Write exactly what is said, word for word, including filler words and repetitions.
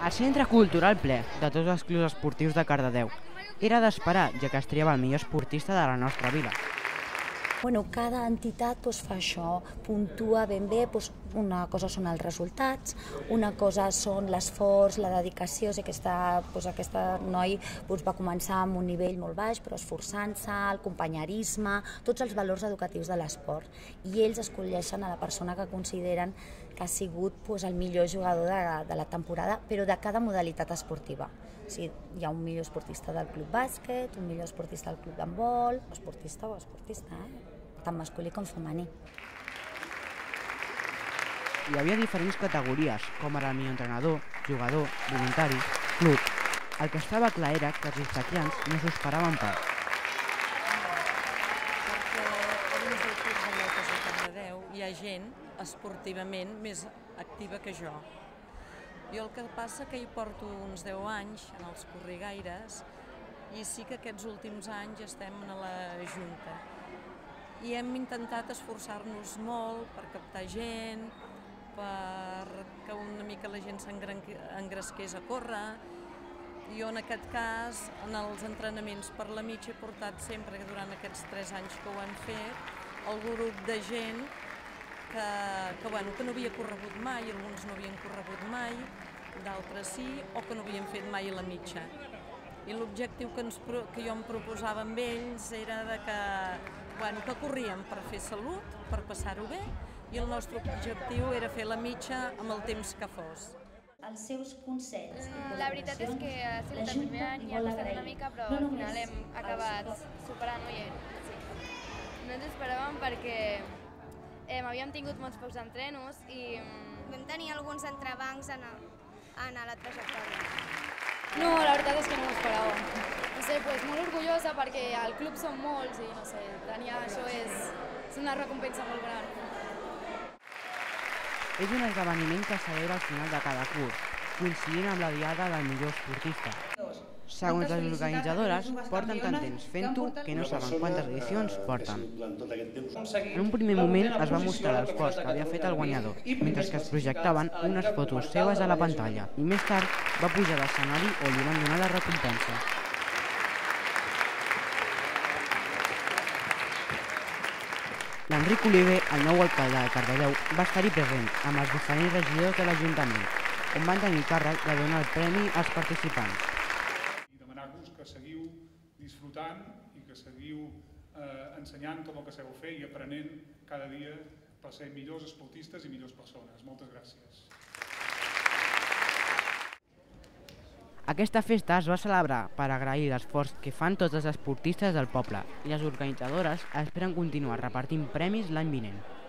El Centre Cultural ple de tots els clubs esportius de Cardedeu. Era d'esperar, ja que es triava el millor esportista de la nostra vila. Bueno, cada entitat doncs, fa això, puntua ben bé, doncs, una cosa són els resultats, una cosa són l'esforç, la dedicació, o sigui, aquesta, doncs, aquesta noi doncs, va començar amb un nivell molt baix, però esforçant-se, el companyerisme, tots els valors educatius de l'esport. I ells escolleixen a la persona que consideren que ha sigut doncs, el millor jugador de, de la temporada, però de cada modalitat esportiva. O sigui, hi ha un millor esportista del club bàsquet, un millor esportista del club d'handbol, esportista o esportista, eh? Tant masculí com femení. Hi havia diferents categories, com ara el millor entrenador, jugador, voluntari, club. El que estava clar era que els instaquians no s'ho esperaven pas. Perquè dins del Club de Lletres de Cardedeu hi ha gent esportivament més activa que jo. Jo el que passa que hi porto uns deu anys en els corrigaires i sí que aquests últims anys estem a la Junta. I hem intentat esforçar-nos molt per captar gent, per que una mica la gent s'engresqués a córrer. Jo en aquest cas, en els entrenaments per la mitja he portat sempre, durant aquests tres anys que ho han fet, el grup de gent que, que, bueno, que no havia corregut mai, alguns no havien corregut mai, d'altres sí, o que no havien fet mai a la mitja. I l'objectiu que, ens, que jo em proposava amb ells era de que, bueno, que corríem per fer salut, per passar-ho bé, i el nostre objectiu era fer la mitja amb el temps que fos. Els seus consells. La veritat és que ha sigut el primer any i ha passat una mica, però al final hem acabat superant-ho i sí. No ens esperàvem perquè eh, havíem tingut molts pocs entrenos i vam tenir alguns entrebancs en, en la trajectòria. No, la veritat és que no m'ho esperava. No sé, pues, molt orgullosa perquè al club són molts i no sé, tenir això és, és una recompensa molt gran. És un esdeveniment que es celebra al final de cada curs, coincidint amb la diada del millor esportista. Segons les organitzadores, porten tant temps fent-ho que no saben quantes edicions porten. En un primer moment es va mostrar l'esforç que havia fet el guanyador, mentre que es projectaven unes fotos seves a la pantalla, i més tard va pujar a l'escenari on li van donar la recompensa. L'Enric Oliver, el nou alcalde de Cardedeu, va estar-hi present amb els diferents regidors de l'Ajuntament, on van tenir càrrec de donar el premi als participants. Demanar-vos que seguiu disfrutant i que seguiu eh, ensenyant tot el que sabeu fer i aprenent cada dia per ser millors esportistes i millors persones. Moltes gràcies. Aquesta festa es va celebrar per agrair l'esforç que fan tots els esportistes del poble i les organitzadores esperen continuar repartint premis l'any vinent.